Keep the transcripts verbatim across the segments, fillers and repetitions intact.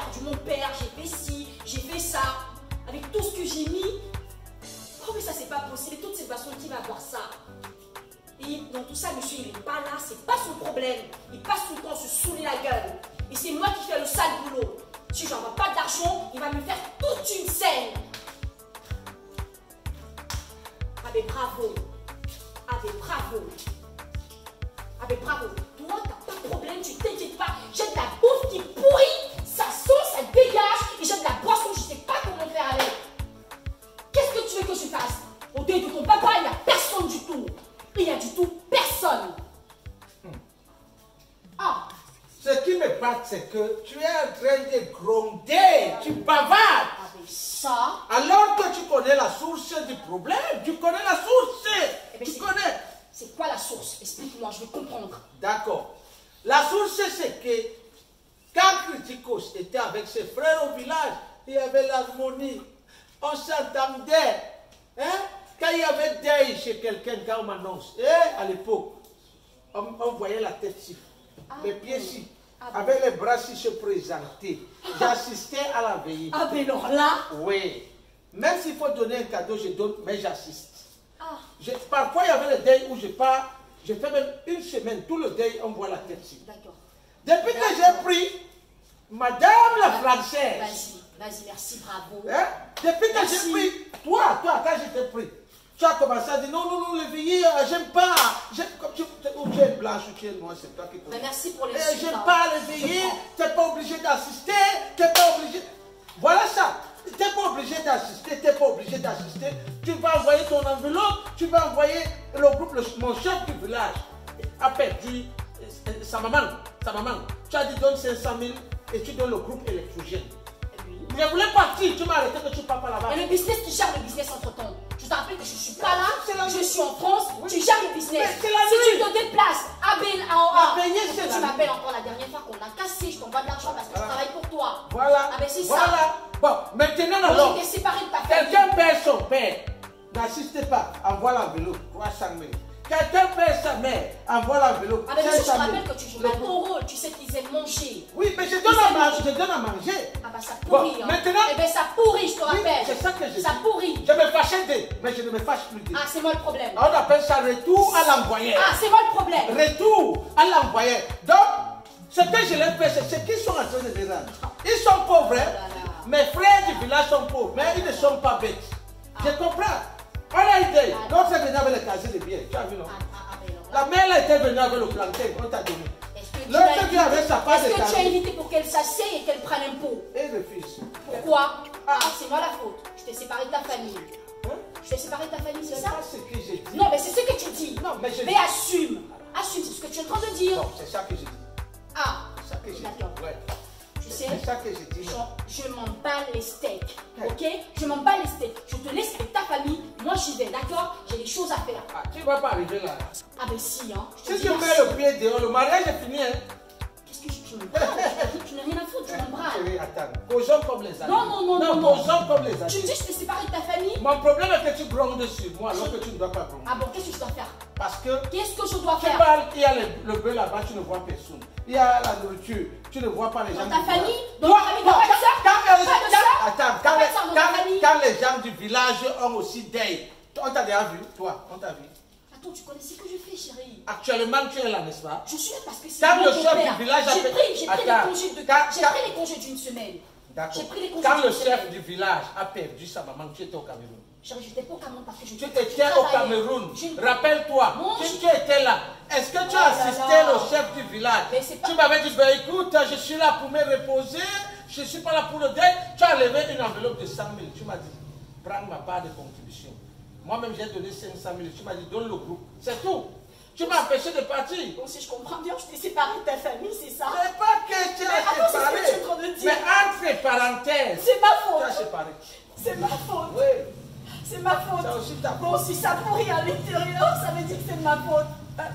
perdu mon père, j'ai fait ci, j'ai fait ça. Avec tout ce que j'ai mis. Oh, mais ça, c'est pas possible. Et toutes ces façons, qui va avoir ça? Et dans tout ça, monsieur, il n'est pas là, c'est pas son problème. Il passe tout le temps à se saouler la gueule. Et c'est moi qui fais le sale boulot. Si j'envoie pas d'argent, il va me faire toute une scène. Ah ben bravo. Ah ben bravo. Ah ben bravo. Toi, t'as pas de problème, tu t'inquiètes pas. J'ai de la bouffe qui pourrit, ça sent, ça dégage. Et j'ai de la boisson, je sais pas comment faire avec. Qu'est-ce que tu veux que je fasse? Au deuil de ton papa, il n'y a personne du tout. Il n'y a du tout personne. Hmm. Ah. Ce qui me parle, c'est que tu es en train de gronder, tu bavardes. Avec ça. Alors que tu connais la source du problème, tu connais la source. Eh bien, tu connais. C'est quoi la source? Explique-moi, je vais comprendre. D'accord. La source, c'est que quand Criticos était avec ses frères au village, il y avait l'harmonie. On s'entendait. Hein? Quand il y avait deuil chez quelqu'un, quand on m'annonce, eh, à l'époque, on, on voyait la tête ci, ah, les pieds ci, ah, avec les bras ci se présenter. J'assistais à la veillée. Ah, ben alors là? Oui. Même s'il faut donner un cadeau, je donne, mais j'assiste. Ah. Parfois, il y avait le deuil où je pars, je fais même une semaine, tout le deuil, on voit la tête ci. D'accord. Depuis que j'ai pris Madame la Française. Vas-y, vas-y, merci, bravo. Hein? Depuis que j'ai pris, toi, toi, quand je t'ai pris, tu as commencé à dire non, non, non, les veillées, j'aime pas. Comme tu, ou tu es blanche ou tu es noire, c'est toi qui connais. Merci pour les eh, j'aime pas les veillées, tu n'es pas obligé d'assister, tu n'es pas obligé. Voilà ça. Tu n'es pas obligé d'assister, tu n'es pas obligé d'assister. Tu vas envoyer ton enveloppe, tu vas envoyer le groupe, le, mon chef du village a perdu sa maman, sa maman. Tu as dit donne cinq cent mille et tu donnes le groupe électrogène. Je voulais partir, tu m'as arrêté que tu pars pas là-bas. Et le business, tu gères le business entre temps. Je te rappelle que je ne suis pas là, je suis en France, oui. Tu gères le business. Mais la si nuit. tu te déplaces à Ben à La veillée, c'est la tu m'appelles encore la dernière fois qu'on a cassé, je t'envoie de l'argent parce que voilà. je travaille pour toi. Voilà. Ah ben c'est voilà. ça. Bon, maintenant alors. J'étais séparé de ta famille. Quelqu'un perd son père, n'assistez pas, envoie l'enveloppe, trois cent mille. Quelqu'un perd sa mère, envoie l'enveloppe. Ah ben je te rappelle que tu joues mal ton rôle, tu sais qu'ils aiment manger. Oui, mais je donne à manger, je donne à manger. Ah ben ça pourrit. Bon, hein. maintenant. Eh ben ça pourrit, je te rappelle. Oui, c'est ça que je Ça dis. pourrit. Je me fâchais d'eux, mais je ne me fâche plus d'eux. Ah c'est moi le problème. On appelle ça retour à l'envoyeur. Ah c'est moi le problème. Retour à l'envoyeur. Donc, ce que je leur fais, c'est ce qu'ils sont en train de dire. Ils sont pauvres, hein? Oh là là. Mes frères du village sont pauvres, mais ils ne sont pas bêtes. Ah. Je comprends. On a idée. Ah. L'autre est venu avec le casier de biens. Tu as vu, non? Ah, ah, ah, ben alors là. La mère là était venue avec le plantain. On t'a donné. Est-ce que tu L'autre l'as qui avait sa part de Est-ce que tu as casier. évité pour qu'elle s'asseye et qu'elle prenne un pot? Et refuse. Pourquoi? Ah. Ah, c'est moi la faute. Je t'ai séparé de ta famille. Hein? Je t'ai séparé de ta famille, c'est C'est ça? pas ce que j'ai dit. Non, mais c'est ce que tu dis. Non, mais je Mais dis. assume. Assume, c'est ce que tu es en train de dire. Non, c'est ça que j'ai dit. Ah, C'est ça que j'ai dit. d'accord. Ouais. Tu sais, C'est ça que j'ai dit. je, je m'en bats les steaks. Ouais. Ok? Je m'en bats les steaks. Je te laisse avec ta famille. Moi, j'y vais, d'accord? J'ai des choses à faire. Ah, tu ne vas pas arriver là. Ah, ben si, hein. Je te Si dis tu merci. mets le pied dehors, le mariage est fini, hein? Qu'est-ce que je, je me braille? Tu n'as rien à foutre, tu m'en brailles. Chérie, attends. Causons comme les amis. Non, non, non, non, Non, non. causons comme les Tu me amis. dis que je t'ai séparé de ta famille? Mon problème est que tu grondes sur moi alors que tu ne dois pas gronder. Ah bon, qu'est-ce que je dois faire? Parce que Qu'est-ce que je dois tu faire? parles, il y a le, le bœuf là-bas, tu ne vois personne. Il y a la nourriture, tu ne vois pas les gens. Dans ta du village. famille? Dans Toi, ta famille, toi, t'as pas de sœur? quand, quand, Pas de quand- sœur? attends, T'as quand, pas les- de sœur dans ta quand- famille? quand les gens du village ont aussi deuil, on t'a déjà vu, toi, on t'a vu. Attends, tu connais ce que je fais, chérie? Actuellement, tu es là, n'est-ce pas? Je suis là parce que c'est Quand mon le chef père. du village a J'ai fait- pris, j'ai pris Attends, les congés de, quand- j'ai quand- pris les congés d'une semaine. D'accord. J'ai pris les congés Quand le d'une chef semaine. du village a perdu sa maman, tu étais au Cameroun. Chérie, j'étais pas au Cameroun parce que je Tu je étais au travaillais. Cameroun. Je- Rappelle-toi, Non, tu, je- tu étais là. Est-ce que tu Oh as là assisté là. le chef du village? Mais c'est pas- Tu m'avais dit, ben écoute, je suis là pour me reposer, je ne suis pas là pour le deuil. Tu as levé une enveloppe de cent mille. Tu m'as dit, prends ma part de contribution. Moi-même, j'ai donné cinq cent mille. Tu m'as dit, donne le groupe. C'est tout. Tu m'as empêché de partir. Bon, si je comprends bien, je t'ai séparé de ta famille, c'est ça? C'est pas que tu Mais as attends, c'est ce séparé. que tu es en train de dire. Mais entre parenthèses, C'est ma tu as faute. séparé. C'est ma faute. Oui. C'est ma faute. C'est aussi ta faute. Bon, si ça pourrit à l'intérieur, ça veut dire que c'est de ma faute.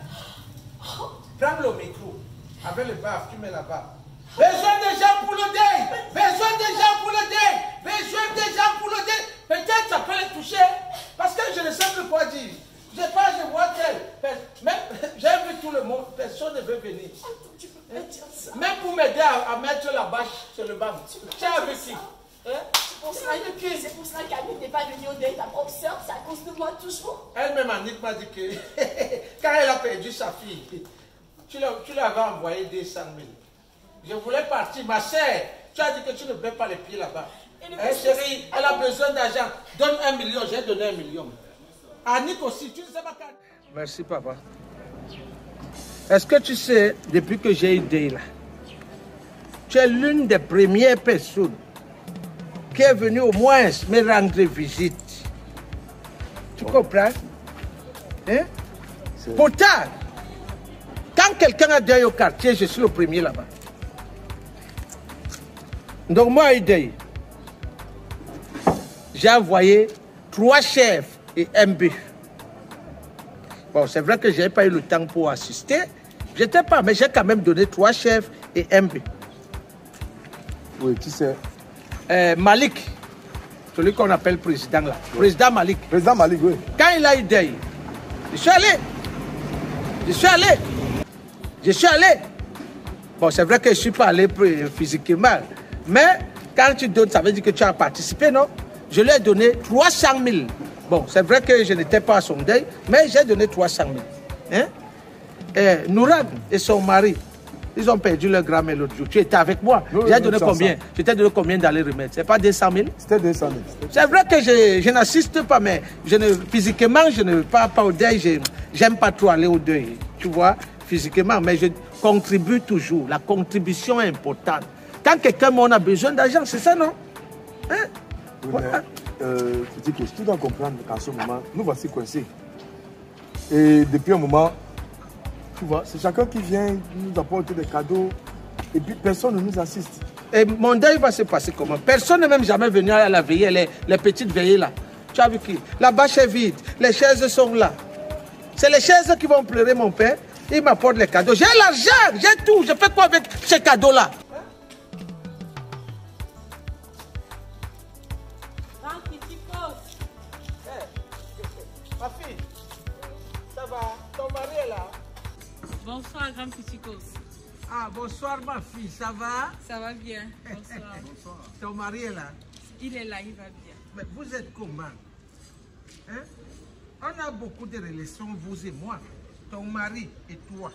Oh, Prends le micro. Avec le baf, tu mets là-bas. Besoin de gens pour le deuil. Besoin de gens pour le deuil. Besoin de gens pour le deuil. Peut-être ça peut les toucher. Parce que je ne sais plus quoi dire. Je sais pas, je vois qu'elle. Même, j'ai vu tout le monde. Personne ne veut venir. attends, tu peux pas dire ça. Même pour m'aider à, à mettre la bâche sur le banque. Tu as avec qui? Hein? C'est pour cela que c'est pour cela qu'Annick n'est pas venue au deuil, ta propre soeur, c'est à cause de moi toujours. Elle-même, Annick m'a dit que quand elle a perdu sa fille, tu lui avais envoyé deux cent mille. Je voulais partir, ma soeur. Tu as dit que tu ne mets pas les pieds là-bas. Hein, chérie, elle a besoin d'argent. Donne un million, j'ai donné un million. Annick aussi, tu ne sais pas quand. Merci, papa. Est-ce que tu sais, depuis que j'ai eu deuil là, tu es l'une des premières personnes qui est venue au moins me rendre visite. Tu comprends? Hein? Pourtant, quand quelqu'un a deuil au quartier, je suis le premier là-bas. Donc moi, Idei, j'ai envoyé trois chefs et un bœuf. Bon, c'est vrai que je n'ai pas eu le temps pour assister. Je n'étais pas, mais j'ai quand même donné trois chefs et un bœuf. Oui, tu sais. Euh, Malik, celui qu'on appelle président là. Oui. Président Malik. Président Malik, oui. Quand il a eu deuil, je suis allé. Je suis allé. Je suis allé. Bon, c'est vrai que je ne suis pas allé physiquement. Mais quand tu donnes, ça veut dire que tu as participé, non? Je lui ai donné trois cent mille. Bon, c'est vrai que je n'étais pas à son deuil, mais j'ai donné trois cent mille. Hein? Et Nourad et son mari, ils ont perdu leur grand-mère l'autre jour. Tu étais avec moi. J'ai donné combien? Je t'ai donné combien d'aller remettre? C'est pas deux cent mille? C'était deux cent mille. C'est vrai que je, je n'assiste pas, mais je ne, physiquement, je ne pars pas au deuil. J'aime pas trop aller au deuil, tu vois, physiquement, mais je contribue toujours. La contribution est importante. Quand quelqu'un m'en a besoin d'argent, c'est ça, non? Hein? Oui, mais, euh, tu dois comprendre qu'en ce moment, nous voici coincés. Et depuis un moment, tu vois, c'est chacun qui vient nous apporter des cadeaux et puis personne ne nous assiste. Et mon deuil va se passer comment? Personne n'est même jamais venu à la veillée, les, les petites veillées là. Tu as vu qui? La bâche est vide, les chaises sont là. C'est les chaises qui vont pleurer mon père. Il m'apporte les cadeaux. J'ai l'argent, j'ai tout. Je fais quoi avec ces cadeaux-là? Ma fille, ça va? Ton mari est là? Bonsoir, grand petit cos. Ah, bonsoir ma fille, ça va? Ça va bien. Bonsoir. Bonsoir. Ton mari est là? Il est là, il va bien. Mais vous êtes comment? Hein? On a beaucoup de relations, vous et moi, ton mari et toi.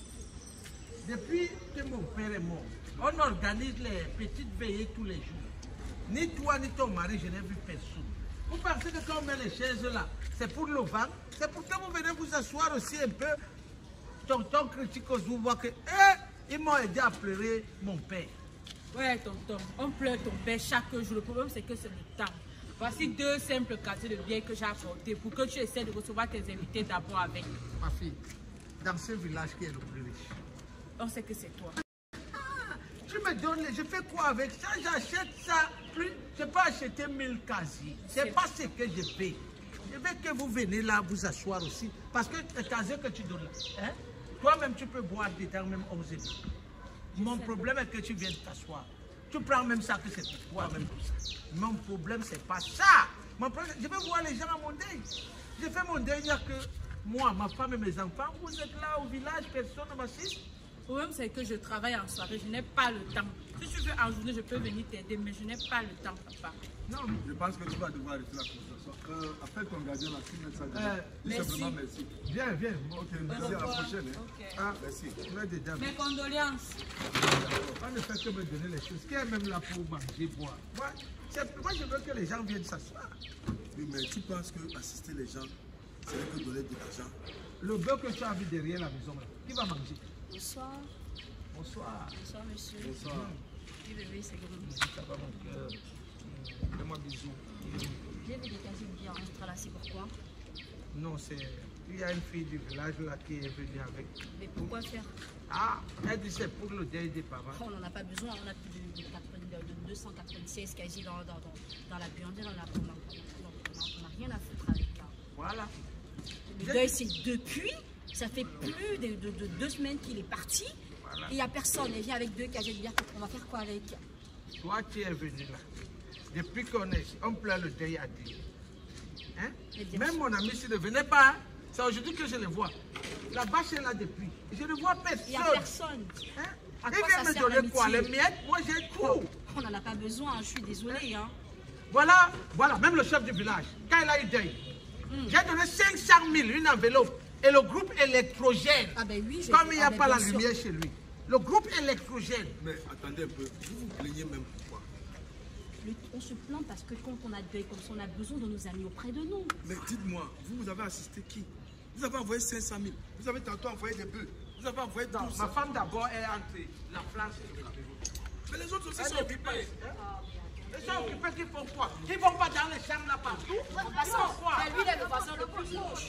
Depuis que mon père est mort, on organise les petites veillées tous les jours. Ni toi ni ton mari, je n'ai vu personne. Vous pensez que quand on met les chaises là, c'est pour le vent? C'est pour que vous venez vous asseoir aussi un peu. Tonton critique, vous voit que, eh, ils m'ont aidé à pleurer mon père. Ouais, tonton, on pleure ton père chaque jour. Le problème, c'est que c'est le temps. Voici deux simples cadeaux de biens que j'ai apportés pour que tu essaies de recevoir tes invités d'abord avec. Ma fille, dans ce village qui est le plus riche, on sait que c'est toi. Ah, tu me donnes, je fais quoi avec ça? J'achète ça, plus, je peux acheter mille casiers. C'est pas ce que je paye. Je veux que vous venez là vous asseoir aussi. Parce que le casier que tu donnes là, hein, toi-même tu peux boire dedans même aux états. Mon problème est que tu viens t'asseoir. Tu prends même ça que c'est pour toi même. Mon problème c'est pas ça. Mon problème, je veux voir les gens à mon deuil. Je fais mon deuil, il n'y a que moi, ma femme et mes enfants. Vous êtes là au village, personne ne m'assiste. Le problème c'est que je travaille en soirée, je n'ai pas le temps. Si tu veux en journée, je peux venir t'aider, mais je n'ai pas le temps, papa. Non, je pense que tu vas devoir arrêter la conversation. Euh, appelle ton gardien là, tu mets ça dedans. Euh, Dis merci. simplement merci. Viens, viens. Ok, merci, à la prochaine. Hein. Okay. Ah, merci. mets dedans. Mes condoléances. On ne fait que me donner les choses. Qui est même là pour manger, boire? Moi, moi, je veux que les gens viennent s'asseoir. Oui, mais tu penses que assister les gens, c'est que donner de l'argent? Le bœuf que tu as vu derrière la maison, là, qui va manger? Bonsoir. Bonsoir. Bonsoir, monsieur. Bonsoir. Oui, bébé, c'est grand. Ça va, mon cœur? Fais-moi bisous. J'ai vu des casiers de bière entrelacés, pourquoi? Non, c'est... Il y a une fille du village là qui est venue avec. Mais pourquoi faire? Ah, elle dit c'est pour le deuil des parents. Oh, on n'en a pas besoin, on a plus de, de, quatre-vingts, de deux cent quatre-vingt-seize casiers dans, dans, dans, dans la buanderie, on n'a rien à foutre avec ça. Voilà. Le deuil, c'est depuis, ça fait plus de, de, de deux semaines qu'il est parti. Voilà. Et il n'y a personne, elle vient avec deux casiers de bière, on va faire quoi avec? Toi qui es venu là, depuis qu'on est ici, on pleure le deuil à Dieu. Hein? Même mon ami s'il ne venait pas, hein? C'est aujourd'hui que je le vois. La bâche est là depuis. Je ne vois personne. Il n'y a personne. Hein? Il vient me donner quoi? Les miettes? Moi j'ai tout. On n'en a pas besoin, je suis désolée. Hein. Voilà, voilà, même le chef du village, quand il a eu deuil, mm. j'ai donné cinq cent mille, une enveloppe, et le groupe électrogène, ah ben oui, comme il n'y a ah ben pas la sûr. lumière chez lui. Le groupe électrogène. Mais attendez un peu, vous vous plaignez même pourquoi? Mais on se plaint parce que quand on a deuil comme ça, on a besoin de nos amis auprès de nous. Mais dites-moi, vous, vous avez assisté qui? Vous avez envoyé cinq cent mille, vous avez tantôt envoyé des bœufs, vous avez envoyé tout ça. Ma femme d'abord est entre la France et le Cameroun. Mais les autres aussi Elle sont est occupés. hein? Ils sont occupés, qu'ils font quoi? Ils ne vont pas dans les champs là partout. Ils font quoi? Mais lui, il est le voisin le plus proche.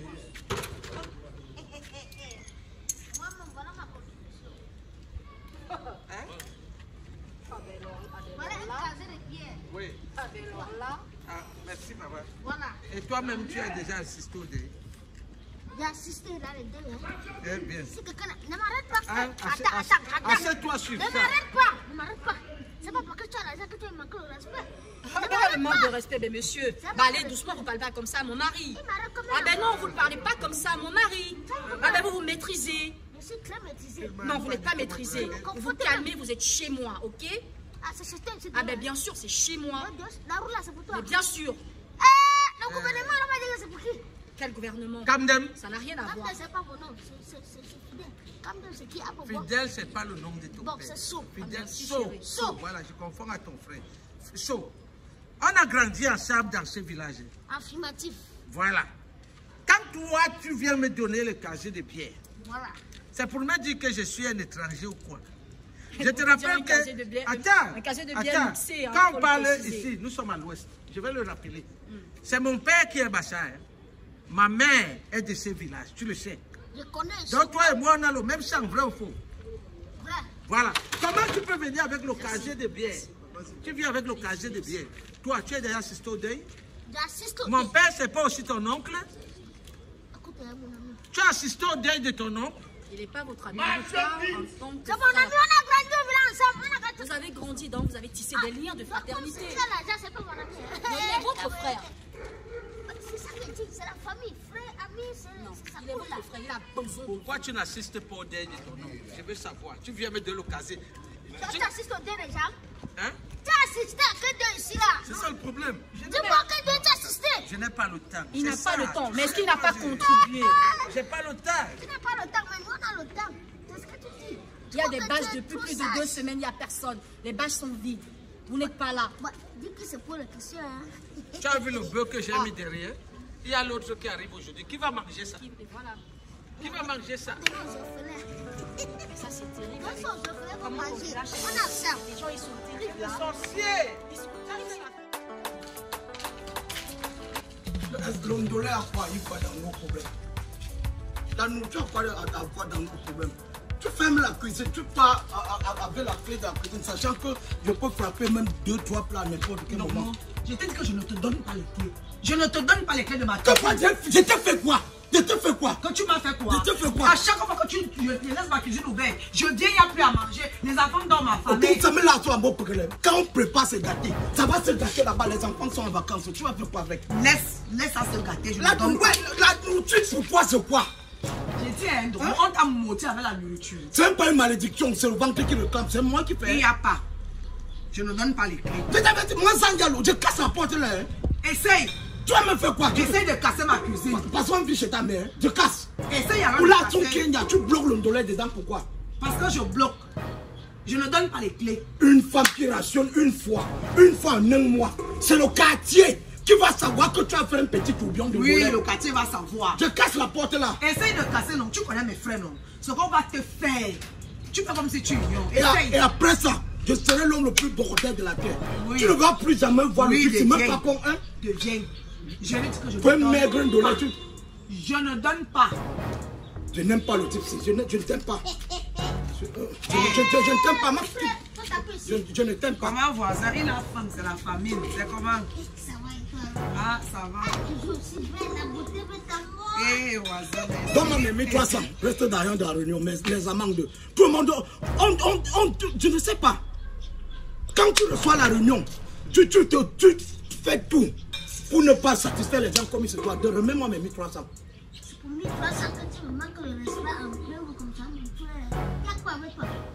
Hein? Voilà un casier de pierre. Oui. Alors là, Ah, merci, papa. Voilà. Et toi-même, tu as déjà assisté au deuil? J'ai assisté là les deux. Hein. Eh bien. Si quelqu'un ne m'arrête pas. Hein? Attends, attends, attends. Assieds-toi sur Ne ça. m'arrête pas. Ne m'arrête pas. C'est pas parce que tu as l'argent que tu manques le respect. ah, ben, le manque de respect, mais monsieur. Bah, allez doucement, vous ne parlez pas comme ça à mon mari. Ah ben non, vous ne parlez pas comme ça à mon mari. Ah ben vous vous maîtrisez. Je suis très maîtrisée. Non, vous n'êtes pas maîtrisé. Vous vous calmez, vous êtes chez moi, ok? Ah, c'est chez toi, c'est Ah ben bien sûr, c'est chez moi. La roue là, c'est pour toi. Mais bien sûr. Eh, le gouvernement, là, va dire que c'est pour qui? Quel gouvernement? Camden. Ça n'a rien à voir. Camden, c'est pas mon nom. C'est Fidèle. Camden, c'est qui a pour moi? Fidèle, c'est pas le nom de ton Bon, père. c'est Sceaux. Fidèle, merci, Sceaux. chérie. Sceaux. Voilà, je confonds à ton frère. Sceaux. On a grandi ensemble dans ce village. Affirmatif. Voilà. Quand toi, tu viens me donner le casier de pierre, Voilà. c'est pour me dire que je suis un étranger au coin. Je te Vous dites rappelle un casier de que... bière- Attends, un casier de bière attends. mixé, hein, Quand faut on le parle préciser. ici, nous sommes à l'ouest. Je vais le rappeler. Mm. C'est mon père qui est Bachar. Hein. Ma mère est de ce village, tu le sais. Je connais. Donc toi et moi, on a le même sang, vrai ou faux? Vrai. Voilà. Comment tu peux venir avec le casier de bière? Tu viens avec le casier de bière. Toi, tu es déjà assisté au deuil? J'assiste au Mon deuil. père, c'est pas aussi ton oncle? Écoute, hein, mon ami. Tu as assisté au deuil de ton oncle? Il n'est pas votre ami. Je vous parle en tant que C'est mon ami, on frère. a grandi au village ensemble. On a grandi. Vous avez grandi donc vous avez tissé des liens de fraternité. C'est l'argent, c'est pas mon ami. Mais il est votre frère. C'est ça que je dis, c'est la famille. Frère, ami, c'est Non, ça. il est votre frère. Il a besoin de vous. Pourquoi tu n'assistes pas au deuil de ton oncle? Je veux savoir. Tu viens me donner le casier. Toi, tu assistes au deuil des gens. Hein? Tu as assisté à que deux ici, là. C'est ça le problème. Dis-moi que deux tu as assisté. Je n'ai pas le temps. Il n'a C'est pas ça. le temps. Tu Mais est-ce sais qu'il n'a pas j'ai- contribué? J'ai pas le temps. Tu n'as pas le temps, mais nous, on a le temps. C'est ce que tu dis. Il y a Faut des que bâches tu depuis tout plus de saches. deux semaines, il n'y a personne. Les bâches sont vides. Vous n'êtes pas là. Bah, dis que c'est pour la question, hein. Tu as vu le bœuf que j'ai mis derrière? Il y a l'autre qui arrive aujourd'hui. Qui va manger ça? Et voilà. Qui va manger ça? Des orphelins. Ça, c'est terrible. Quand ils sont orphelins, ils vont Comment on manger. lâche On a ça. Les gens, ils sont terribles. Les Là. sorciers! Ils sont terribles. L'ondolé a quoi il va dans nos problèmes. La nourriture a quoi à quoi dans nos problèmes. Tu fermes la cuisine, tu pars à- à- avec la clé de la cuisine, sachant que je peux frapper même deux, trois plats à n'importe quel Non, moment. non. Je t'ai dit que je ne te donne pas les clés. Je ne te donne pas les clés de ma Que tête. quoi, je je t'ai fait quoi? Je t'ai fait quoi? Que tu m'as fait quoi? Je te fais quoi? À chaque fois que tu tu laisses ma cuisine ouverte, je viens, il n'y a plus à manger. Les enfants dorment ma Ok, famille. ça me l'a toi, bon problème. Quand on prépare ces gâtés, ça va se gâter là-bas, les enfants sont en vacances. Tu vas faire quoi avec? Laisse, laisse ça se gâter. Je La, ne donne pas. ouais, la nourriture, pour toi, c'est quoi? J'ai dit, hein, donc, on t'a motivé avec la nourriture. C'est même pas une malédiction, c'est le ventre qui le clame, c'est moi qui Il fais. n'y a pas. Je ne donne pas les clés. Je t'avais dit, moi, Zangalo, je casse la porte là. Hein. Essaye. Tu vas me faire quoi? Essaye de casser ma cuisine. Parce qu'on vit chez ta mère, je casse. Essaye alors Ou de là, ton casser. Kenya, tu bloques l'ondolé dedans, pourquoi? Parce que je bloque. Je ne donne pas les clés. Une femme qui rationne une fois, une fois en un mois, c'est le quartier qui va savoir que tu as fait un petit tourbillon de Oui, volet. le quartier va savoir. Je casse la porte là. Essaye de casser, non. Tu connais mes frères, non. Ce qu'on va te faire. Tu fais comme si tu ignores. Et, a- Essaye. et après ça, je serai l'homme le plus bordel de la terre. Oui. Tu ne vas plus jamais voir Oui, le fils, même deviens. pas comme un. Deviens. Je vais dire que je ne Fais donne maigre un dollar, pas. tu- Je ne donne pas. Je n'aime pas le type, je ne, je ne t'aime pas. Je, euh, je, je- je- je ne t'aime pas, ma fille. Toi, t'as pu Je, je ne t'aime pas. Comment voisin, il a faim, c'est la famille. C'est comment? Ça va et toi? Ah, ça va. Toujours aussi belle, la beauté de ta mort. Eh, voisin. Donne-moi mes mille trois cents. Reste derrière dans la réunion, mais les amants de. Tout le monde. On, on, on, je ne sais pas. Quand tu reçois la réunion, tu, tu, te, tu fais tout pour ne pas satisfaire les gens comme il se doit. De remets-moi mes mille trois cents. C'est pour mille trois cents que tu me manques le respect en plein comme ça, mon frère. Y'a quoi avec toi? mille trois cents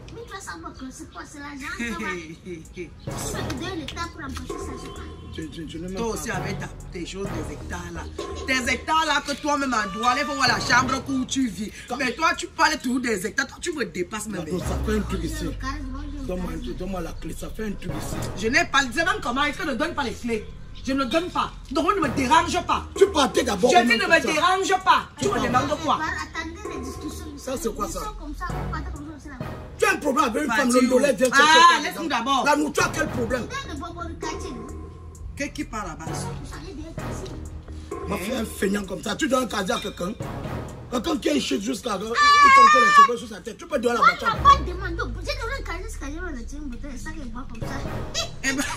savoir que c'est quoi, c'est l'argent. Tu vas te donner le temps pour empocher ça, je sais pas. Tu, tu, tu ne Toi aussi avec ta, tes choses, des hectares là. Tes hectares là que toi-même à Douala, il faut voir la chambre où tu vis. Mais toi, tu parles toujours des hectares. Toi, tu me dépasses même. Non, ça fait un truc ici. Donne-moi donne la clé, ça fait un truc ici. Je n'ai pas. Je même comment est-ce que ne donne pas les clés. Je ne donne pas. Donc, ne me dérange pas. Tu partais d'abord. Je dis ne me dérange pas. Tu me demandes quoi? Attendez les discussions. Ça, c'est quoi ça? Comme ça, vous partez comme ça, c'est là. Tu as un problème avec une Bah, femme, tu- le dollar vient chercher. Ah, laisse-nous d'abord. Là, nous, tu as quel problème? Regarde le bobo du quartier, non? Qu'est-ce qui parle là-bas? Vous savez bien cassé. Ma fille, un feignant comme ça, tu donnes un casier à quelqu'un. Quelqu'un qui a une chute jusqu'à là, il compte les cheveux sur sa tête. Tu peux donner la Moi, je voiture. n'ai pas demandé. J'ai donné un casier, ce casier, on a tiré une bouteille, ça qu'il boit comme ça. Eh ben.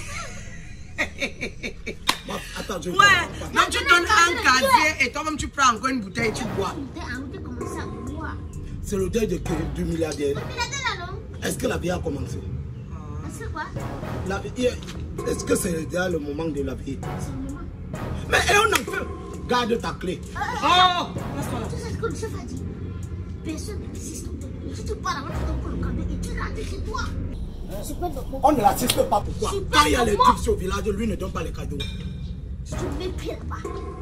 Ma- Attends, je Ouais, donc tu donnes un casier et toi-même tu prends encore une bouteille et tu bois. Une bouteille, on peut commencer à boire. C'est le deuil de, du milliardaire. Le milliardaire là, non? Est-ce que la vie a commencé? Est-ce que quoi? La vie- Est-ce que c'est déjà le moment de la vie? C'est le moment. Mais et on en fait. Garde ta clé. Oh, laisse-moi là. Tu sais ce que le chef a dit? Personne n'insiste. Si tu pars avant, tu tombes pour le camion et tu rentres chez toi. Je peux te comprendre. On ne l'assiste pas. Pourquoi? Super Quand il y a les comment? tips au village, lui ne donne pas les cadeaux. Si tu mets pied là-bas,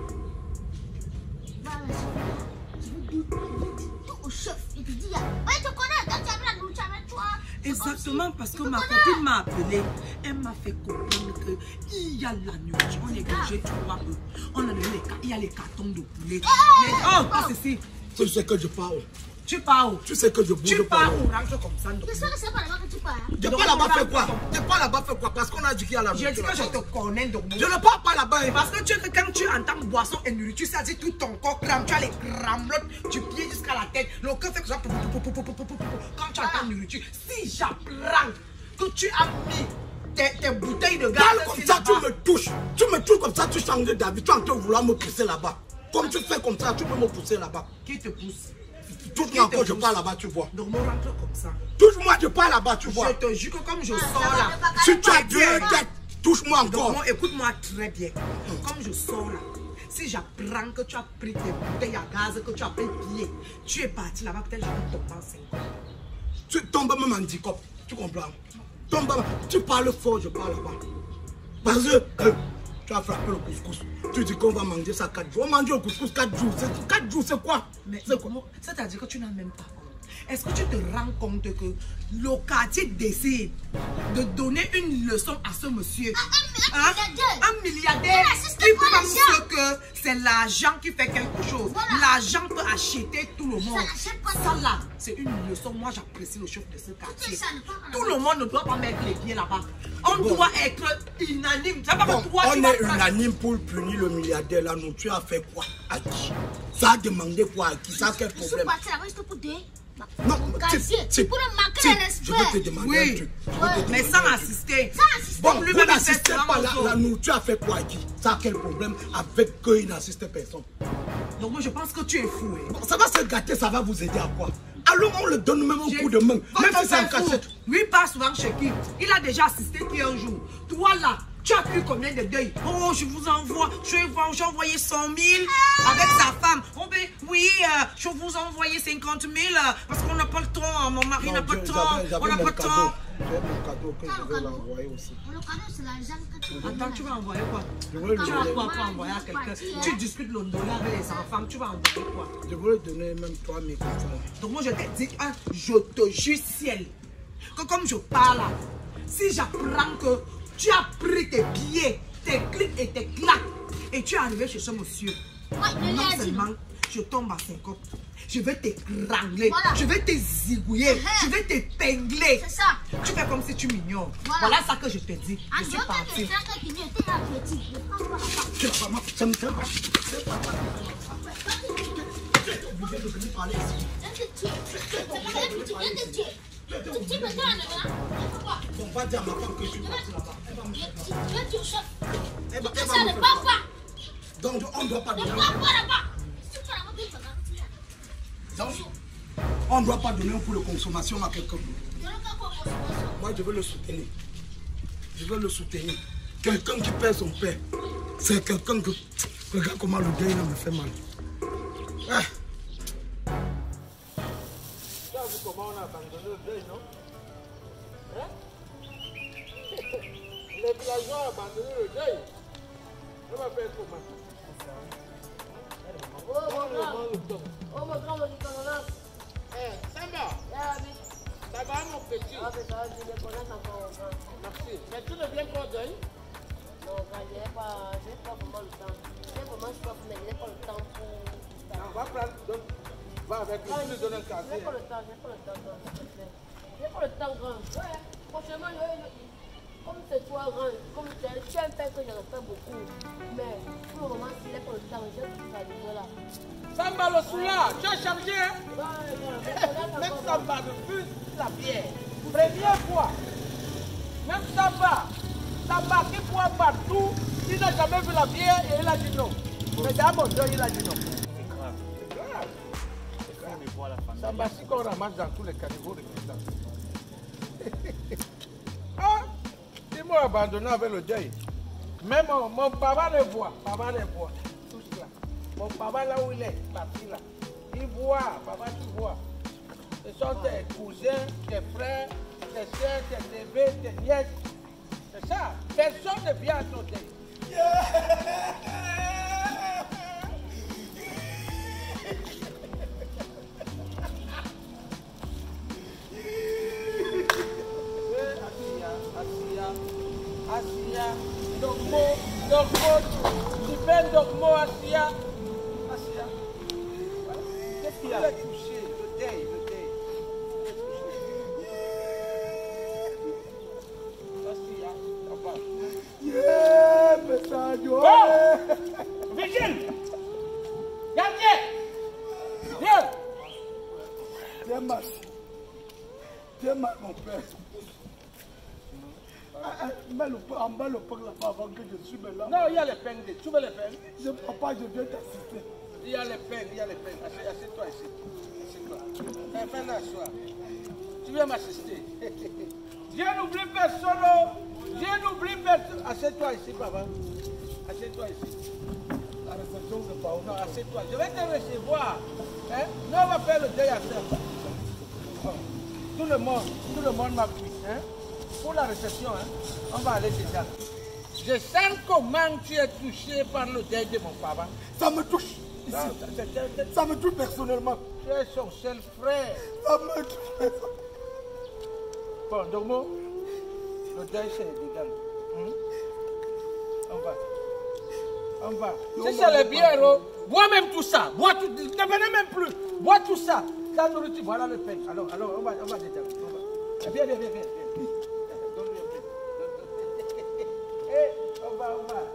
va à la chef. Je vais dire tout au chef. Il te dit, ouais, tu connais, quand tu as la nourriture avec toi. Exactement, parce que ma connais. copine m'a appelé. Elle m'a fait comprendre qu'il y a la nourriture. On est gagé trois peu. On a donné les ca- il y a les cartons de poulet. Ah, Les- Oh, pas ceci. Tu sais que je parle. Tu pars où? Tu sais que je bouge Tu pas. pars où? Rentre comme ça. donc. C'est sûr que c'est pas là-bas que tu pars. hein. Tu pas là-bas fait quoi? Tu pas là-bas fait quoi? Parce qu'on a dit qu'il y a la Je dis nourriture. que je te connais donc. Je ne pars pas là-bas. hein. Parce que tu, quand tu entends boisson et nourriture, ça dit tout ton corps crame. Tu as les cramelottes du pied jusqu'à la tête. Le cœur fait que ça. Quand tu entends nourriture, si j'apprends que tu as mis tes, tes bouteilles de gaz. Parle comme ça, tu me touches. Tu me touches comme ça, tu changes d'avis. Tu es en train de vouloir me pousser là-bas. Comme tu fais comme ça, tu peux me pousser là-bas. Qui te pousse? Touche-moi encore, je pars là-bas, tu vois. Donc, on rentre comme ça. Touche-moi, je pars là-bas, tu vois. Je te jure que comme je sors là. Si tu as deux têtes, touche-moi Donc, encore. moi, écoute-moi très bien. Comme je sors là, si j'apprends que tu as pris tes bouteilles à gaz, que tu as pris pied, tu es parti là-bas, peut-être je vais tomber enceinte. Tu tombes même en handicap. Tu comprends? Tombe, tu parles fort, je parle là-bas. Parce que euh, tu as frappé le couscous. Tu dis qu'on va manger ça quatre jours. On mange le couscous quatre jours. quatre jours, c'est quoi? Mais C'est quoi? c'est-à-dire que tu n'as même pas honte. Est-ce que tu te rends compte que le quartier décide de donner une leçon à ce monsieur? Un Hein? milliardaire. Un milliardaire Il assiste qui pas pense l'argent. que c'est l'argent qui fait quelque chose. Voilà. L'argent peut acheter tout le monde. n'achète pas Ça tout. là, c'est une leçon. Moi, j'apprécie le chef de ce quartier. ça, ne pas Tout le monde ne doit pas mettre les pieds là-bas. On doit être unanime. C'est pas Bon, que toi, tu on vas est prendre- unanime pour punir le milliardaire là. Non, tu as fait quoi? À qui? Ça a demandé quoi? À qui? Ça a quel Je suis problème? parti là-bas juste pour te. Non, Mon mais casier. tu- C'est tu- pour le manquer tu- de je vais te respect. demander Oui. un truc. Je vais te Ouais. Mais demander sans un truc. assister. Sans assister. Bon, lui-même, vous il fait n'assistez souvent pas aux là, autres. là, nous, tu as fait quoi à qui? Ça a quel problème avec qu'il n'assiste personne? Donc moi, je pense que tu es fou. Hein. Bon, ça va se gâter, ça va vous aider à quoi? Alors on le donne même un coup de main. Quand Même on si c'est en fait fou, cachette. lui passe souvent chez qui? Il a déjà assisté qui un jour. Toi là, tu as pris combien de deuils? Oh, je vous envoie, je vais voir, j'ai envoyé cent mille avec sa femme. Oh ben oui, euh, je vous ai envoyé cinquante mille euh, parce qu'on n'a pas le temps, mon mari n'a Non, pas le je- temps, j'avais- j'avais on n'a mon pas le cadeau. temps. J'ai mon cadeau que Ah, je le vais cadeau. l'envoyer aussi. Le cadeau, c'est l'argent que tu Attends, tu vas envoyer quoi? Je vais lui Tu as donner, quoi pour envoyer à quelqu'un? Tu discutes le dollar avec les enfants, tu vas envoyer quoi? je vais lui donner même trois mille comme ça. Donc moi je t'ai dit, hein, je te jure ciel, que comme je parle là, si j'apprends que tu as pris tes billets, tes clics et tes claques, et tu es arrivé chez ce monsieur, Ouais, il non l'a dit. seulement je tombe à cinquante, je vais t'étrangler, Voilà. je vais te zigouiller, Uh-huh. je vais t'épingler. C'est ça. Tu fais comme si tu m'ignores. Voilà. Voilà ça que je te dis. En Je suis dehors partie. de ça, quand il était petit, je prends pas la part. C'est pas moi, ça me fait pas. C'est pas moi. Tu es obligé de venir parler ici. Viens te tuer. C'est pas grave, tu viens te tuer. Tu me donnes, hein? Pourquoi? Bon, va dire à ma femme que je suis parti là-bas. Elle va me faire Tu viens te tuer, chef. Elle va- Tu elle va ça, me ne faire pars pas. Donc on ne doit pas Ne donner. pars pas là-bas. Si tu pars là-bas, tu vas Donc, on ne doit pas donner un coup de consommation à quelqu'un. Je ne veux pas qu'on consommation. Moi, je veux le soutenir. Je veux le soutenir. Quelqu'un qui perd son père, c'est quelqu'un que... Regarde comment le deuil là me fait mal. Ah. Tu as vu comment on a abandonné le deuil, non? les villageois ont abandonné le deuil. On va faire comment? Oh, mon grand. Oh, mon grand, mon grand. Eh, ça va? Ça va, mon petit? Ah, mais ça va, je vais connaître encore, grand. Merci. Mais tu ne viens pas au deuil? Non, grand, je n'ai pas, je n'ai pas vraiment le temps. Je n'ai vraiment soif, mais je n'ai pas le temps pour... On va prendre, donc, va avec lui, tu lui donnes un Je café. n'ai pas le temps, je n'ai pas le temps, grand, s'il te plaît. Je n'ai pas le temps, grand. Ouais, prochainement, je vais... Comme c'est toi, grand, comme tu es, tu es un père que je respecte beaucoup. Mais pour le moment, s'il n'est pas le temps, je vais tout faire là. Samba le soula, tu as chargé, hein? Ouais, grand, je connais Même encore, Samba refuse la bière. Première fois. Même Samba. Samba qui boit partout, il n'a jamais vu la bière et il a dit non. Mais dans mon deuil, il a dit non. C'est grave. C'est grave. C'est grave. Samba, si qu'on ramasse dans tous les caniveaux de Christophe. Ah, ils m'ont abandonné avec le deuil. Même mon, mon papa le voit. Papa le voit. Tout cela. Mon papa là où il est, parti là. Il voit, papa tu vois. Ce sont tes cousins, tes frères, tes soeurs, tes neveux, tes nièces. C'est ça. Personne ne vient à ton deuil. Asia, Dogmo, Dogmo, tu fais Dogmo, Asia. Asia. Qu'est-ce qu'il a touché? Le deuil, le deuil. Asia, ça va. Yeah, message. Oh! Vigile! Gardien! Viens! Tiens mal. Tiens mal, mon père. Mets le pain, en bas le pain là-bas avant que je suis là. Non, il y a les peines. Tu veux les peines? Je, papa, je viens t'assister. Il y a les peines, il y a les peines. Assieds-toi ici. Assieds-toi. Fais la soirée. Tu viens m'assister. Dieu n'oublie personne. Dieu n'oublie personne. Assieds-toi ici, papa. Assieds-toi ici. La réception de Paolo. Non, assieds-toi. Je vais te recevoir. Hein? Nous, on va faire le deuil à ça. Tout le monde, tout le monde m'appuie. Hein? Pour la réception, hein? On va aller déjà. Je sens comment tu es touché par le deuil de mon papa. Ça me touche. Ici. Ça, ça, ça, ça me touche personnellement. Tu es son seul frère. Ça me touche. Bon, Dogmo, le deuil c'est évident. Hum? On va. On va. Si c'est les bières, bois même tout ça. Bois tout, ne venez même plus. Bois tout ça. La nourriture, voilà le pain. Alors, alors on va, on va déjà. Viens, viens, viens, viens. Donne-lui un peu. Eh, on va, on va.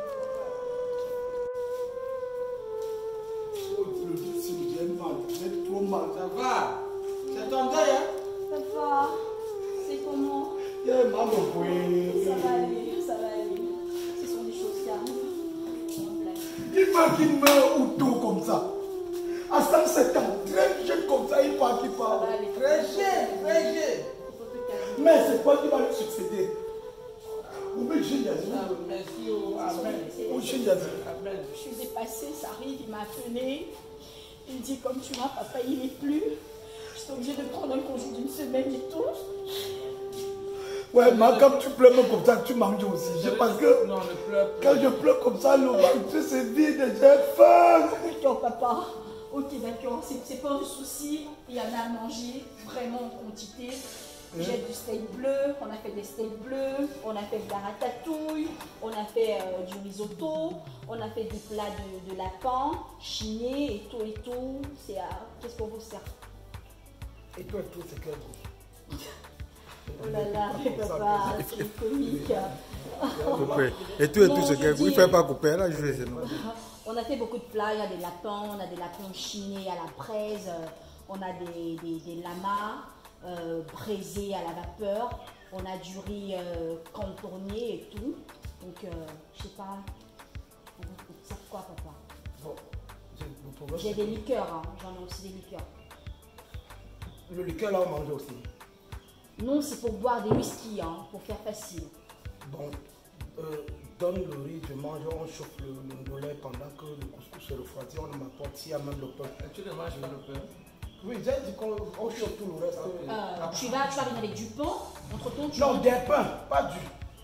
Oh Dieu, si j'ai mal, j'ai trop mal. Ça va? C'est ton deuil, hein? Ça va. C'est comment? Yeah, maman, oui. Ça va aller, ça va aller. Ce sont des choses qui arrivent. Imagine-moi un auto comme ça. À cent-sept ans, très jeune comme ça, il part, il part. Très jeune, très jeune. Mais c'est quoi qui va lui succéder? Ou bien j'ai Ah, merci, oh, amen. Ou j'ai Amen. Je suis dépassée, ça arrive, il m'a appelé. Il me dit, comme tu vois, papa, il n'est plus. Je suis obligée de prendre un congé d'une semaine et tout. Ouais, mais quand tu pleures comme ça, tu manges aussi. Je pense que non, ne pleure plus. Quand je pleure comme ça, le ventre c'est vide, j'ai faim. D'accord, papa. Ok, d'accord, c'est pas un souci. Il y en a à manger, vraiment en quantité. J'ai du steak bleu, on a fait des steaks bleus, on a fait de la ratatouille, on a fait euh, du risotto, on a fait des plats de, de lapin, chiné et tout et tout. C'est à... Qu'est-ce qu'on vous sert? Et toi, tout, c'est quel goût? Oh là là, papa, c'est comique. Et tout et tout, c'est quel goût? Il ne fait pas couper, là, je vais. On a fait beaucoup de plats, il y a des lapins, on a des lapins chinés à la braise, on a des, des, des lamas. Euh, braisé à la vapeur, on a du riz euh, contourné et tout. Donc, euh, je sais pas, c'est quoi, papa? Bon, j'ai des liqueurs, hein. J'en ai aussi des liqueurs. Le liqueur là, on mange aussi? Non, c'est pour boire des whisky, hein, pour faire facile. Bon, euh, donne le riz, je mange, on chauffe le, le lait pendant que le couscous se refroidit, on m'apporte, s'il y a même le pain. Tu ne manges pas le pain? Oui, j'ai dit qu'on chauffe tout le reste. Euh, tu, vas, tu vas venir avec du pain, entre temps tu Non, manges... des pains, pas du.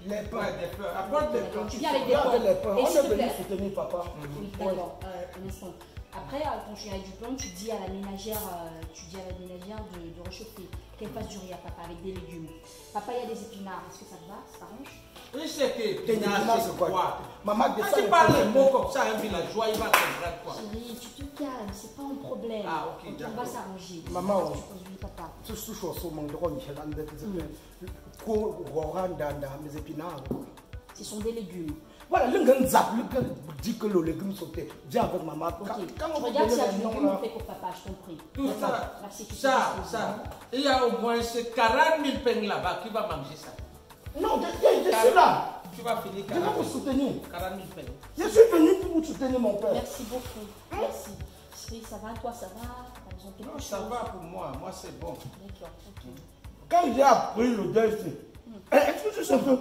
Les pains. Ouais, des pains. Apporte des pains. Tu viens avec des Viens avec les pains. pains. Et On s'il est te venu plaît. soutenir papa. Oui, d'accord, euh, un instant. Après, euh, quand tu viens avec du pain, tu dis à la ménagère, euh, tu dis à la ménagère de, de réchauffer, qu'elle fasse du riz à papa avec des légumes. Papa, il y a des épinards, est-ce que ça te va? Ça t'arrange? Oui, c'est que T'es épinards, c'est c'est quoi? quoi? Maman, Quand descends tu le parles pain. les mots comme ça à un villageois, il va comprendre quoi? Chérie, tu te calmes, c'est pas un problème. Ah, ok, on va d'accord. s'arranger. Maman, Tu poses oui, papa. ce souche au saumon de Ron, j'ai l'un des cours, Roran, dans mes épinards. Ce sont des légumes. Voilà, le gars zap, le gars dit que le légume sauté. Viens avec maman. Ok, Quand on regarde s'il y a donne du les légume, noms, on là. fait pour papa, je t'en prie. Tout D'accord. ça, Merci, tu ça, sais, ça. Il y a au moins ces quarante mille pains là-bas qui va manger ça. Non, je, je, je suis là. Tu vas finir Je vais vous quarante soutenir. mille pains. Je suis venu pour vous soutenir, mon père. Merci beaucoup. Merci. Chérie, ça va? Toi, ça va? T'as besoin de quelque Non, chose? ça va pour moi. Moi, c'est bon. D'accord, ok. Quand j'ai appris le deuil, c'est. Est-ce que tu sais que.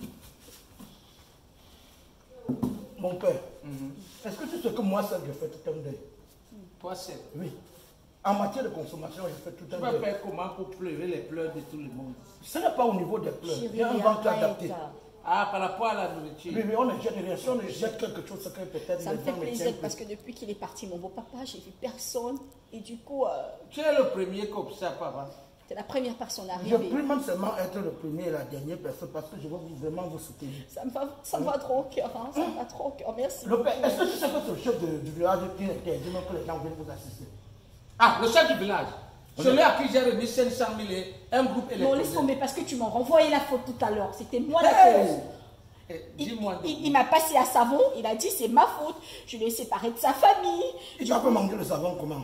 Mon père, est-ce que tu sais que moi seul, je fais tout un deuil? Toi, c'est. Oui. En matière de consommation, je fais tout Tu un vas deuil. faire comment pour pleurer les pleurs de tout le monde? Ce n'est pas au niveau des pleurs. Chérie, Il y a un ventre adapté. arrête. Ah, par rapport à la nourriture. Oui, oui, on est génération, on jette quelque chose, c'est que peut-être Ça les me fait gens me plaisir tiennent parce plus. que depuis qu'il est parti, mon beau-papa, j'ai vu personne. Et du coup, euh, Tu es le premier comme ça, papa. t'es la première personne à Je arriver. peux même seulement être le premier et la dernière personne parce que je veux vous- vraiment vous soutenir. Ça me va, ça me va trop au cœur, hein. Ça me va trop au cœur. Merci. Le père, est-ce que tu sais que c'est le chef de- du village qui était dit que les gens viennent vous assister? Ah, le chef du village. Celui à qui j'ai remis cinq cent mille et un groupe Non, laisse électrique. tomber parce que tu m'as renvoyé la faute tout à l'heure. C'était moi la Hey! cause. Eh, Il, Dis-moi. il- il m'a passé à savon, il a dit c'est ma faute, je l'ai séparé de sa famille. Il t'a fait manger le savon comment?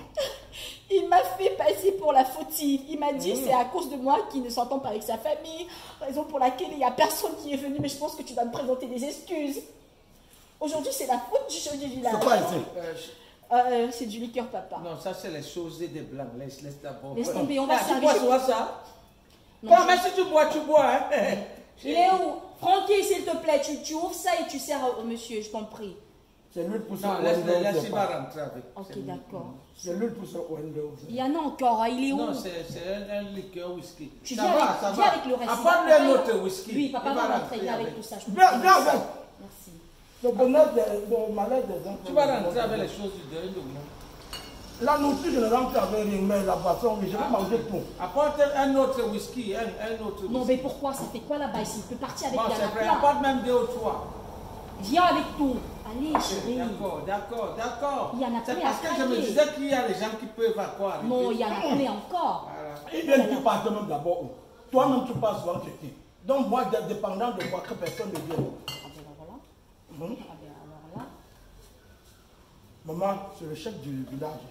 Il m'a fait passer pour la fautive. Il m'a dit c'est à cause de moi qu'il ne s'entend pas avec sa famille, raison pour laquelle il n'y a personne qui est venu, mais je pense que tu dois me présenter des excuses. Aujourd'hui c'est la faute du chef du village. C'est quoi ici? Euh, je- Euh, C'est du liqueur papa. Non, ça c'est les choses des blancs. Laisse, laisse d'abord. Laisse tomber, on va Ah, tu servir. bois souvent ça? Non, Bon, je- mais si tu bois, tu bois. Hein? Il est où? Francky, s'il te plaît, tu, tu ouvres ça et tu sers au monsieur, je t'en prie. C'est lui pour ce Non, laisse, Wendo, laisse, c'est il pas. va rentrer avec. Ok, C'est lui. d'accord. C'est lui pour ce Wendo. Il y en a encore, hein, il est où? Non, c'est c'est un, un liqueur whisky. Tu ça viens va, avec- ça viens va. avec le reste. Apporte-lui un Papa, autre whisky. Oui, papa Il va rentrer, rentrer viens avec tout ça. je te Viens, prie. viens avec. Merci. Le bonheur, de- le malheur des gens. Tu vas rentrer avec les choses du deuil de moi. La nourriture, je ne rentre avec rien, mais la boisson, oui, je vais manger tout. Apporte un autre whisky, un, un autre whisky. Non, mais pourquoi? Ça fait quoi là-bas ici? Il peut partir avec Bon, la c'est vrai, plein. apporte même deux ou trois. Viens avec tout. Allez, chérie. D'accord, d'accord, d'accord. Il y en a C'est plein parce à que je me craquer. disais qu'il y a des gens qui peuvent encore arriver. Non, il y en a plein encore. Voilà. Il vient qui part même d'abord. Toi-même, tu passes souvent chez qui? Donc, moi, dépendant de moi, que personne ne vienne. Ah ben voilà. Hum? Ah ben alors là. Maman, c'est le chef du village.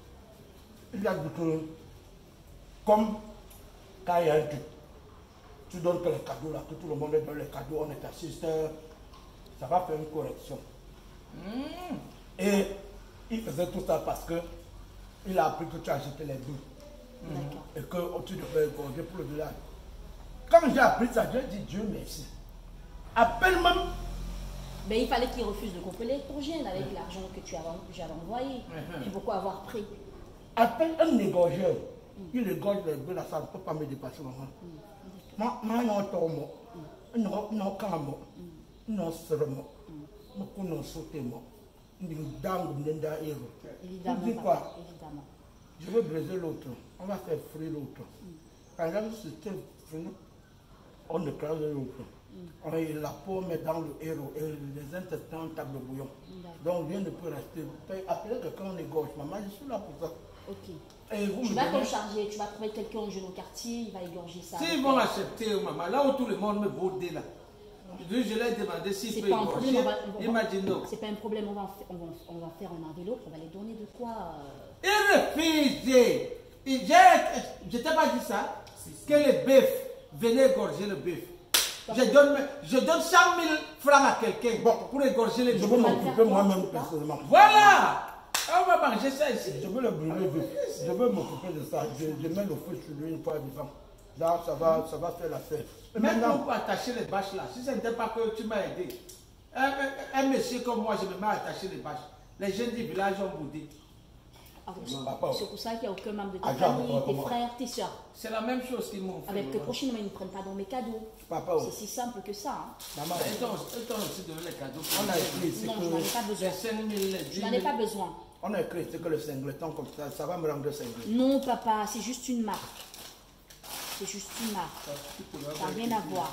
Il a dit que, comme quand il y a un truc, tu donnes que les cadeaux là, que tout le monde donne les cadeaux, on est assiste, ça va faire une correction. Mmh. Et il faisait tout ça parce que il a appris que tu as jeté les deux. D'accord. Et que oh, tu devais égorger pour le village. Quand j'ai appris ça, j'ai dit Dieu merci. Appelle même. Mais il fallait qu'il refuse de couper l'électrogène avec l'argent que tu avais, j'avais envoyé. Mhm. Puis pourquoi avoir pris? Appelle un égorgeur. Il égorge les deux là, ça ne peut pas me dépasser, maman. Moi, moi, non, tomo. Non, non, kamo. Non, sermo. Beaucoup non sauté, moi. N'dang, n'denda, héros. Évidemment. Tu dis quoi? papa, évidemment. Je veux briser l'autre. On va faire frire l'autre. Par exemple, si c'était fini, on écrase l'autre. On la peau met dans le héros et les intestins en table de bouillon. Donc rien ne peut rester. Vous pouvez appeler quelqu'un en égorge. Maman, je suis là pour ça. Ok. Et vous Tu me vas donnez- t'en charger, tu vas trouver quelqu'un au jeune au quartier, il va égorger ça. S'ils vont accepter, maman, là où tout le monde me boude là. Je je l'ai demandé s'il C'est peut pas un problème, égorger. on va, on va- Il m'a dit non. C'est pas un problème, on va, en fa- on va, on va faire un enveloppe, on va les donner de quoi euh, Il refusait. Et j'ai- Je t'ai pas dit ça. Que le bœuf, venez égorger le bœuf. Je donne, je donne cent mille francs à quelqu'un pour égorger le Je bœuf. veux vas le m'occuper faire quoi, moi-même c'est ça personnellement. Voilà. On va manger ça ici. Je veux le brûler vif. Je veux m'occuper de ça. Je, je mets le feu sur lui une fois vivant. Là, ça va, ça va faire l'affaire. Et Même maintenant, pour attacher les bâches là, si ce n'était pas que tu m'as aidé, un, un- un monsieur comme moi, je me mets à attacher les bâches. Les jeunes du village ont boudé. Ah, Papa. c'est pour ça qu'il n'y a aucun membre de ta Ah, genre, famille, papa, tes comment? frères, tes soeurs. C'est la même chose qu'ils m'ont fait. Avec que maman. prochainement, ils ne prennent pas dans mes cadeaux. Papa, oh. C'est si simple que ça. Hein. Maman, ils t'ont aussi donné les cadeaux. On a écrit, c'est Non, que je n'en ai pas besoin. les cinq mille, les Je dix n'en ai mille. pas besoin. On a écrit, c'est que le singleton, comme ça, ça va me rendre cinglé. Non, papa, c'est juste une marque. C'est juste une marque. Ça n'a rien à voir.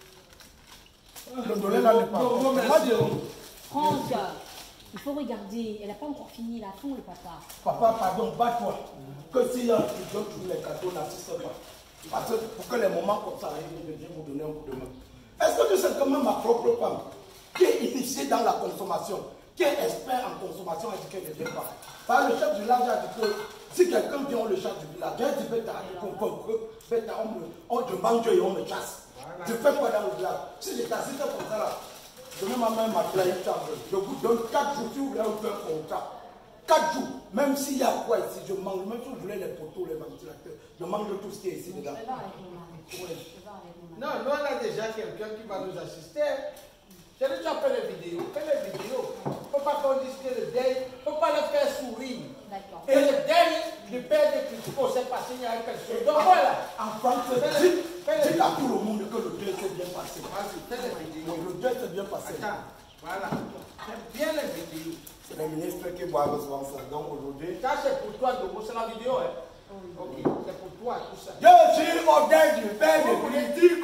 Le dollar là n'est pas. Non, merci. Franck, il faut regarder. Elle n'a pas encore fini la fond, le papa. Papa, pardon, bats-toi. Que si tu donnes tous les cadeaux, n'assiste pas. Parce que pour que les moments comme ça arrivent, je viens vous donner un coup de main. Est-ce que tu sais que même ma propre femme, qui est initiée dans la consommation, qui est expert en consommation, a dit qu'elle ne vient pas. Par le chef du village a dit que si quelqu'un vient, le chef du village, j'ai dit, bêta, bêta, on me, on te mange et on me chasse. Je fais quoi dans le village? Si je t'assiste comme ça là, je mets ma main, ma plaie, je vous donne quatre jours, si vous voulez, vous faites un contrat. quatre jours, même s'il y a quoi ici, je mange, même si vous voulez les poteaux, les ventilateurs, je mange tout ce qui est ici dedans. Non, nous on a déjà quelqu'un qui va nous assister. J'ai déjà fait les vidéos, fais les vidéos. Il ne faut pas qu'on dise que le deuil, il ne faut pas le faire sourire. D'accord. Et le deuil du père de Christophe, c'est passé il y a quelque chose. Donc voilà. En France, dis à tout le monde que le deuil s'est bien passé. Vas-y, fais les vidéos. Le deuil s'est bien passé. Attends, voilà. Fais bien les vidéos. C'est les ministres qui boivent souvent ça. Donc aujourd'hui, Ça c'est pour toi, Dogo, c'est la vidéo, hein. Ok, c'est pour toi, tout ça. je suis au deuil du père de Christophe.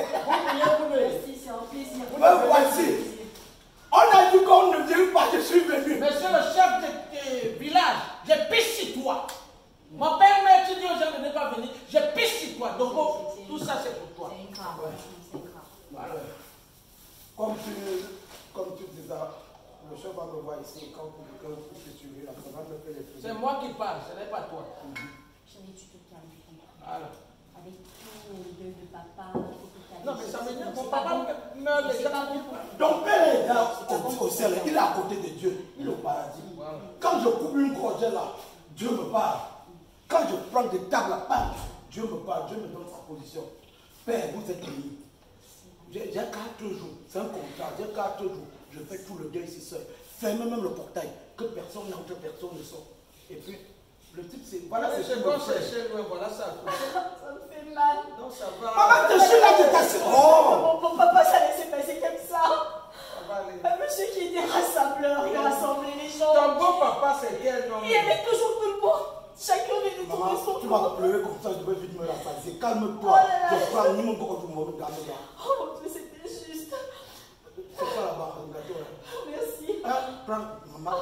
Merci, c'est un plaisir. Me voici. On a dit qu'on ne vient pas, je suis venu. Monsieur le chef de, de village, je pisse sur toi. Mon père m'a dit aux gens de ne pas venir, je pisse sur toi. Donc tout ça c'est pour toi. C'est grave. C'est grave. Voilà. Comme tu, comme tu disais, le chef va me voir ici, quand vous que vous te suivez, là, ça va me faire les choses. C'est moi qui parle, ce n'est pas toi. Chérie, tu te calmes, tu comprends. Voilà. Avec tout le deuil de papa, il faut que tu ailles. Non mais ça m'énerve, mon C'est papa pas bon. meurt C'est déjà. pas bon. Ton père est là au, au ciel, il est à côté de Dieu, il est au paradis. Voilà. Quand je coupe une gorgée là, Dieu me parle. Quand je prends des tables à part, Dieu me parle, Dieu me donne sa position. Père, vous êtes béni. J'ai quatre jours, c'est un contrat, j'ai quatre jours, je fais tout le deuil ici seul. Fermez même le portail, que personne n'entre, personne ne sort. Et puis, le type c'est. Voilà, C'est c'est bon, comme ça. c'est chez moi, voilà ça. Ça me fait mal. Donc ça va. Maman, je suis là, je t'assure. Oh! Mon, mon papa, ça laissait passer comme ça. Ça va aller. Un monsieur qui était rassembleur, il rassemblait les gens. Ton beau papa c'est quel nom? Il aimait toujours tout le monde. Chacun venait de trouver Maman, son tu vas tour. pleurer comme ça, je vais vite me rassasier. Calme-toi. Oh là là. Je prends ni mon corps du monde, regarde-moi. Oh mon Dieu, c'était juste. C'est ça là-bas, le gâteau là. Merci. Hein, prends, maman.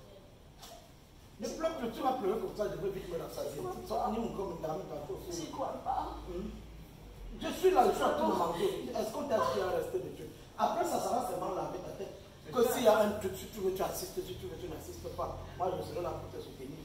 Ne pleure plus, tu vas pleurer comme ça, je vais vite me rassasier. Ça, ni mon corps me garde, J'y crois pas. je suis là, je suis en train de manger. Est-ce qu'on t'a dit à rester de Dieu? Après ça, ça va seulement laver ta tête. Que s'il y a un truc, si tu veux, tu assistes, si tu veux, tu n'assistes pas. Moi, je serai là pour te soutenir.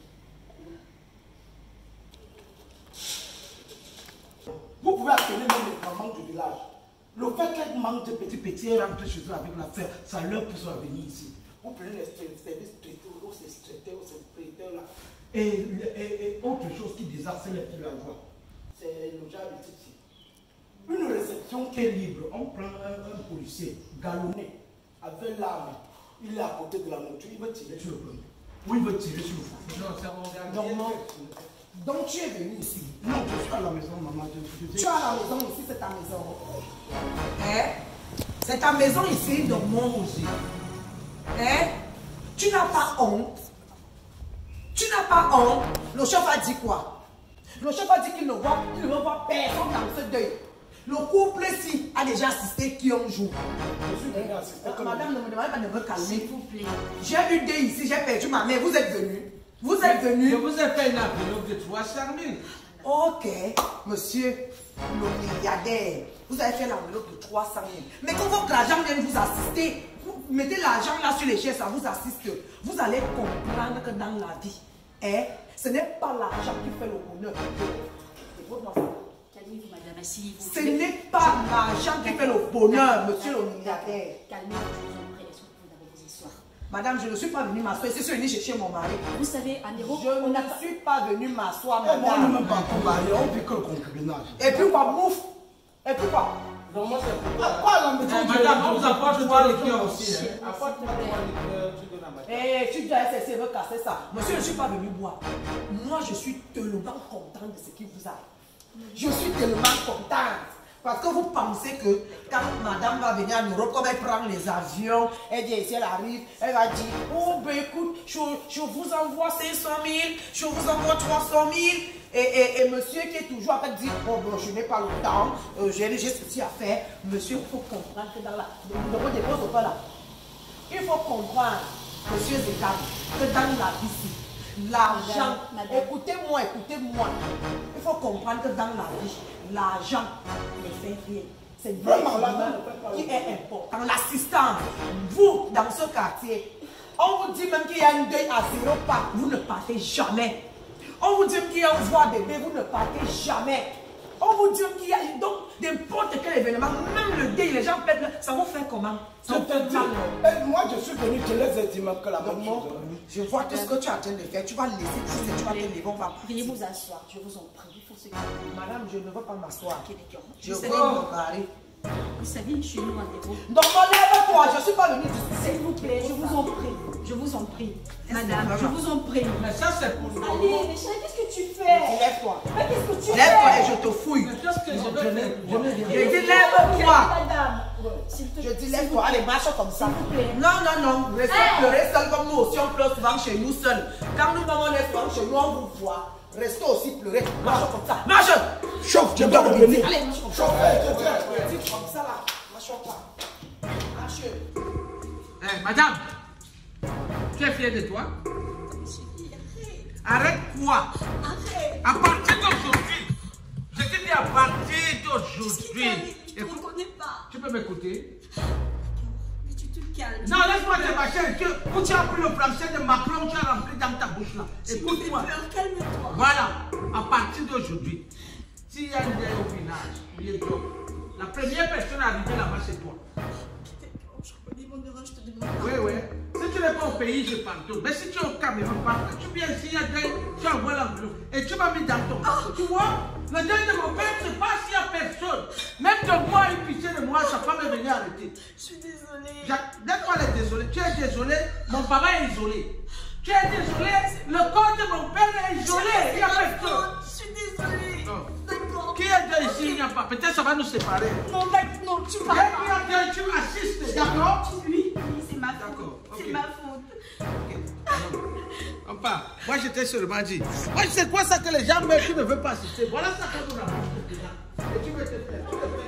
Vous pouvez appeler même les mamans du village. Le fait qu'elles mangent des petits petits et rentrent chez eux avec la fer, ça leur pousse à venir ici. Vous prenez les services traiteurs, ou ces traiteurs, ou ces traiteurs là. Et, et, et autre chose qui désastre les villageois, c'est le genre de ici. Une réception qui est libre, on prend un, un policier galonné avec l'arme, il est à côté de la monture, il veut tirer sur le premier. Ou il veut tirer sur le fou. Non, c'est mon gars. Donc, donc tu es venu ici. Non, je suis à la maison, maman. Je, je, tu es à la maison ici, c'est ta maison. Hein? C'est ta maison ici, donc moi aussi. Hein? Tu n'as pas honte? Tu n'as pas honte? Le chef a dit quoi? Le chef a dit qu'il ne voit, il ne veut voir personne dans ce deuil. Le couple-ci a déjà assisté qui un jour. Je suis venu assister comme Madame, ne me demandez pas de me calmer. S'il vous plaît. J'ai eu deuil ici, j'ai perdu ma mère. Vous êtes venus. Vous êtes Je venus. vous ai fait une enveloppe de trois cent mille. Ok, monsieur le milliardaire, vous avez fait l'enveloppe de trois cent mille. Mais quand votre argent vient vous assister, vous mettez l'argent là sur les chaises, ça vous assiste. Vous allez comprendre que dans la vie, hein, ce n'est pas l'argent qui fait le bonheur. Calmez-vous, madame, asseyez-vous. Ce n'est pas l'argent qui fait le bonheur, monsieur le milliardaire. Calmez-vous, je vous en prie, est-ce que vous pouvez d'abord vous asseoir? Madame, je ne suis pas venue m'asseoir, je suis venue chercher mon mari. Vous savez, à Nero, Je on ne n'a pas... suis pas venue m'asseoir, on ne madame. même pas combattre, on fait que le concubinage. Et puis quoi, mouf? Et puis quoi? Non, moi c'est pour toi. À quoi la maison? Madame, on vous apporte trois liqueurs aussi. Apporte-moi trois liqueurs, tu donnes à ma Eh, tu dois essayer de casser ça. Monsieur, je ne suis pas venu boire. Moi, je suis tellement contente de ce qui vous arrive. Je suis tellement contente. Parce que vous pensez que quand madame va venir en Europe, comme elle prend les avions, elle vient ici, elle arrive, elle va dire, oh ben écoute, je, je vous envoie cinq cent mille, je vous envoie trois cent mille. Et, et, et monsieur qui est toujours en train de dire, oh bon, je n'ai pas le temps, euh, j'ai ceci à faire. Monsieur, il faut comprendre que dans la... Ne me dépose pas là. Il faut comprendre, monsieur Zekam, que dans la vie, l'argent, écoutez-moi, écoutez-moi. Il faut comprendre que dans la vie, l'argent ne fait rien. C'est vraiment l'argent qui est important. L'assistance, vous, dans ce quartier, on vous dit même qu'il y a une deuil à zéro pas, vous ne partez jamais. On vous dit qu'il y a un voix bébé, vous ne partez jamais. On vous dit qu'il y a donc n'importe quel événement, même le deuil, les gens pètent, ça vous fait comment? Je te dis, et moi je suis venu, je les ai dit même que la bonne chose. Je vois tout ce que tu es en train de faire, tu vas laisser tout ce que tu vas te lever, on va... Veuillez vous asseoir, je vous en prie, il faut se calmer. Madame, je ne veux pas m'asseoir. Je Vous veux savez, me barrer. Vous savez, chez nous en Hérault. Donc, lève-toi, je ne suis pas venue ici. S'il vous plaît, je vous en prie. Je vous en prie. Madame, je vous en prie. Mais ça, c'est pour nous. Allez, mais chérie, qu'est-ce que tu fais? Lève-toi. Mais qu'est-ce que tu fais? Lève-toi et je te fouille. Mais qu'est-ce que je vais faire? Je dis lève-toi. Madame, s'il te Je dis lève-toi. Allez, marche comme ça. S'il vous plaît. Non, non, non. Restez pleurer seul comme nous aussi. On pleure souvent chez nous seuls. Quand nous maman est souvent chez nous, on vous voit. Restez aussi pleurer. Marche comme ça. Marche. Chauffe, je dois revenir. Allez, marche comme ça. Chauffe, je dois Dis comme ça là. Marche pas. Marche. Eh, madame, tu es fière de toi? Arrête quoi? Arrête. À partir d'aujourd'hui, je te dis à partir d'aujourd'hui. Je ne connais pas. Tu peux m'écouter? Mais tu te calmes. Non, laisse-moi te machin. Tu, où tu as pris le français de Macron, tu as rempli dans ta bouche là. Écoute-moi. Calme-toi. Voilà, à partir d'aujourd'hui, s'il y a une deuil au village, il est donc, la première personne arrivée là-bas, c'est toi. Je reconnais mon erreur, je te demande. Oui, oui. Si tu n'es pas au pays, je pars tout. Mais si tu es au Cameroun, tu viens ici, il y a des, tu envoies l'enveloppe et tu m'as mis dans ton oh. Tu vois, le deuil de mon père, c'est pas s'il n'y a personne. Même de moi, il pitié de moi, sa femme est venue arrêter. Je suis désolée. Dès-toi, elle est désolée. Tu es désolé, mon papa est isolé. Tu es désolé, le corps de mon père est isolé, il n'y a personne. Je suis désolée. Non. D'accord. Qui est de ici, il n'y a pas. Peut-être ça va nous séparer. Non, non, tu vas pas. Dès qu'il y a tu assistes, d'accord? Oui, oui, c'est ma faute. D'accord. C'est Okay. ma faute. Ok. On part. Moi, je t'ai seulement dit. Moi, je sais quoi ça que les gens meurent, tu ne veux pas assister. Voilà ça que nous avons. Et tu veux te faire.